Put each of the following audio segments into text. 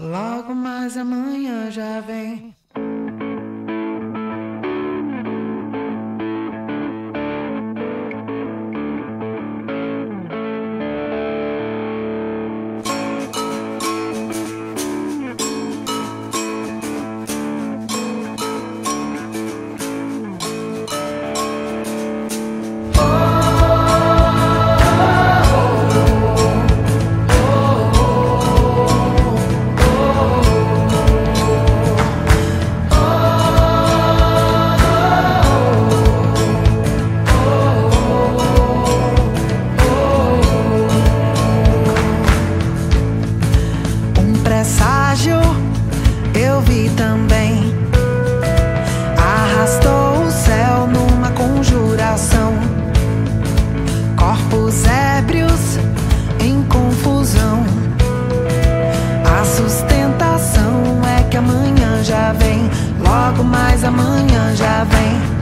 Logo mais amanhã já vem. Presságio eu vi também, arrastou o céu numa conjuração, corpos ébrios em confusão. A sustentação é que amanhã já vem, logo mais amanhã já vem.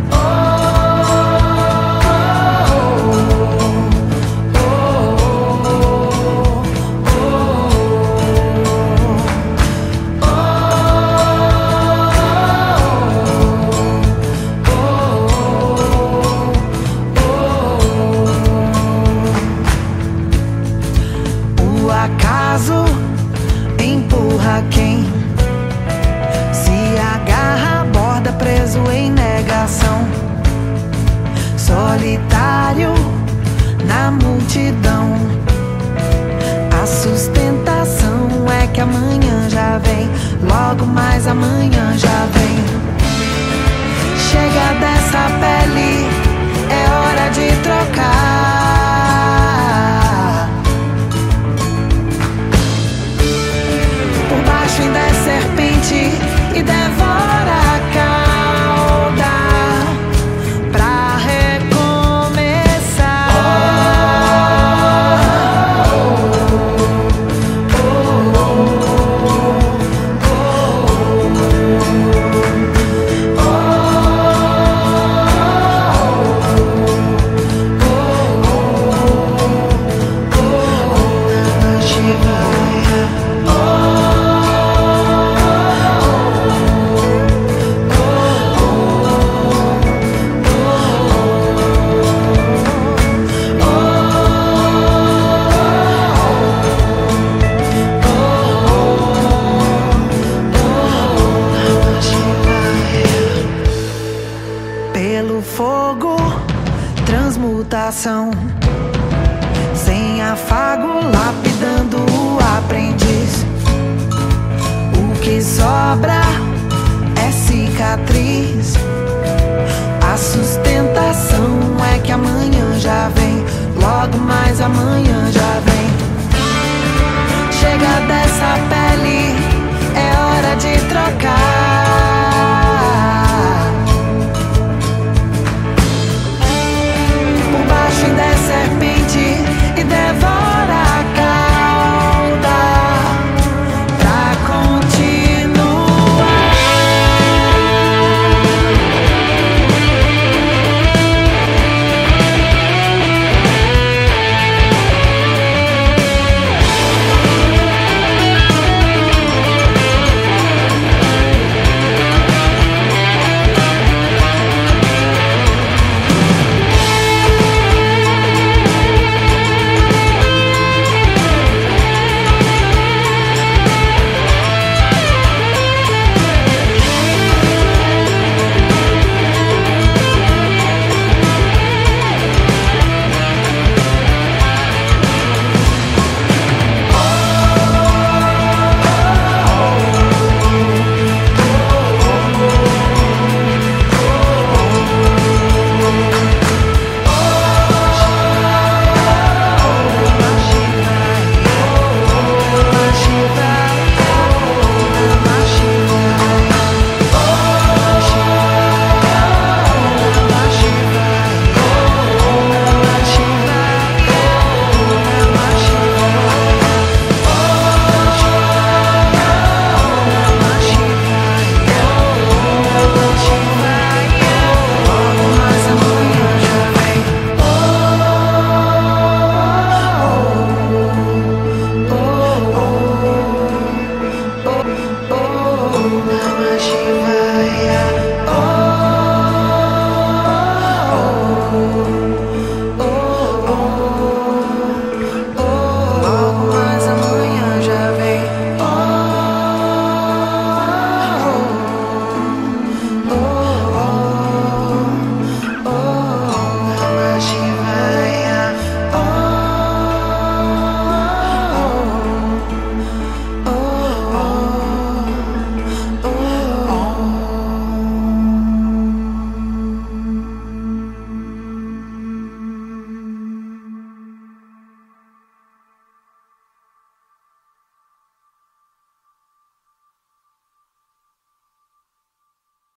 Acaso empurra quem se agarra à borda, preso em negação, solitário na multidão. A sustentação é que amanhã já vem, logo mais amanhã já vem. Chega dessa pele, é hora de trocar. Ainda é serpente e devora a cauda pra recomeçar. Pelo fogo, transmutação.